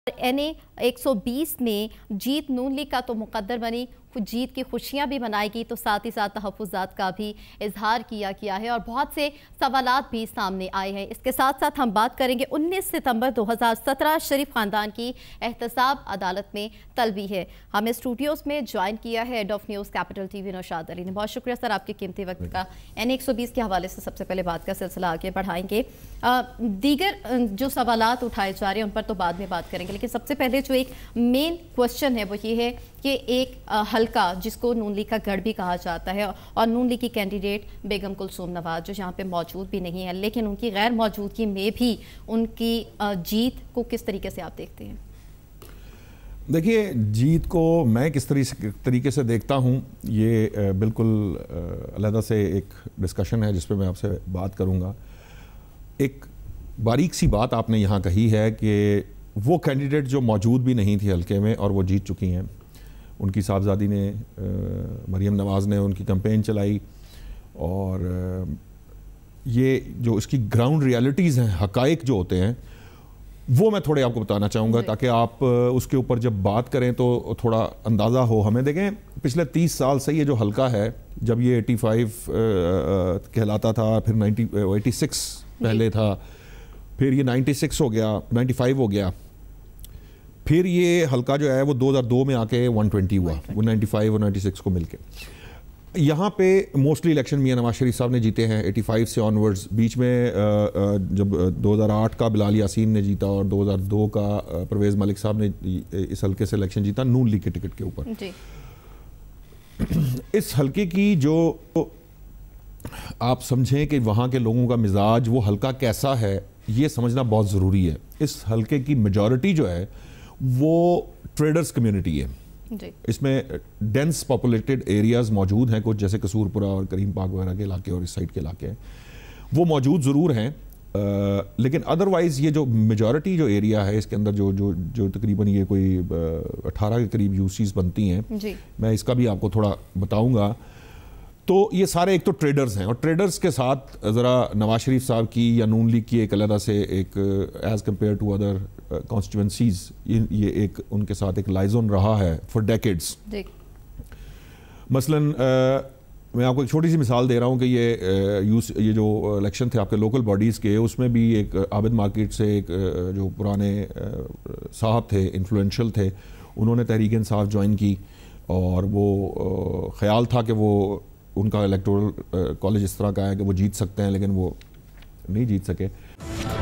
NA 120 में जीत नून league का तो मुकद्दर बनी, जीत की खुशियां भी मनाएगी, तो साथ ही साथ तहफ़्फ़ुज़ात का भी इजहार किया गया है और बहुत से सवालात भी सामने आए हैं। इसके साथ साथ हम बात करेंगे 19 सितंबर 2017 शरीफ ख़ानदान की एहतसाब अदालत में तलबी है। हमें स्टूडियोज़ में ज्वाइन किया है head of news Capital TV Naushad Ali ने। बहुत शुक्रिया सर आपके कीमती वक्त का। NA 120 के हवाले से सबसे पहले बात का सिलसिला आगे बढ़ाएंगे। दीगर जो सवालात उठाए जा रहे हैं उन पर तो बाद में बात करेंगे, लेकिन सबसे पहले जो एक मेन क्वेश्चन है वो ये है कि एक हल्का जिसको नून लीग का गढ़ भी कहा जाता है और नून लीग की कैंडिडेट बेगम कुलसूम नवाज जो यहाँ पे मौजूद भी नहीं है, लेकिन उनकी गैर मौजूदगी में भी उनकी जीत को किस तरीके से आप देखते हैं? देखिए, जीत को मैं किस तरीके से देखता हूँ ये बिल्कुल अलग से एक डिस्कशन है जिस पे मैं आपसे बात करूँगा। एक बारीक सी बात आपने यहाँ कही है कि वो कैंडिडेट जो मौजूद भी नहीं थी हल्के में और वो जीत चुकी हैं। उनकी साहबजादी ने मरियम नवाज़ ने उनकी कैंपेन चलाई और ये जो इसकी ग्राउंड रियलिटीज़ हैं, हकाइक जो होते हैं, वो मैं थोड़े आपको बताना चाहूँगा ताकि आप उसके ऊपर जब बात करें तो थोड़ा अंदाज़ा हो हमें। देखें, पिछले 30 साल से ये जो हल्का है, जब ये 85 कहलाता था, फिर 86 पहले था, फिर ये 96 हो गया, 95 हो गया, फिर ये हल्का जो है वो 2002 में आके 120 हुआ, वो 95 और 96 को मिलके। यहाँ पे मोस्टली इलेक्शन मियां नवाज शरीफ साहब ने जीते हैं 85 से ऑनवर्ड्स। बीच में जब 2008 का बिलाल यासीन ने जीता और 2002 का परवेज़ मलिक साहब ने इस हल्के से इलेक्शन जीता नून लीग के टिकट के ऊपर। इस हल्के की जो आप समझें कि वहाँ के लोगों का मिजाज, वो हल्का कैसा है, ये समझना बहुत ज़रूरी है। इस हल्के की मेजॉरिटी जो है वो ट्रेडर्स कम्युनिटी है जी। इसमें डेंस पॉपुलेटेड एरियाज़ मौजूद हैं, कुछ जैसे कसूरपुरा और करीम पाक वगैरह के इलाके और इस साइड के इलाके हैं, वो मौजूद ज़रूर हैं, लेकिन अदरवाइज़ ये जो मेजॉरिटी जो एरिया है इसके अंदर जो तकरीबन ये कोई 18 के करीब यूसीज़ बनती हैं जी। मैं इसका भी आपको थोड़ा बताऊँगा। तो ये सारे एक तो ट्रेडर्स हैं और ट्रेडर्स के साथ ज़रा नवाज शरीफ साहब की या नून लीग की एक अलग से एक as compared to other constituencies ये एक उनके साथ एक लाइजन रहा है फॉर डेकेड्स। मसलन मैं आपको एक छोटी सी मिसाल दे रहा हूँ कि ये जो इलेक्शन थे आपके लोकल बॉडीज़ के, उसमें भी एक आबिद मार्केट से एक जो पुराने साहब थे, इन्फ्लुएंशियल थे, उन्होंने तहरीक इंसाफ ज्वाइन की और वो ख्याल था कि वो उनका इलेक्टोरल कॉलेज इस तरह का है कि वो जीत सकते हैं, लेकिन वो नहीं जीत सके।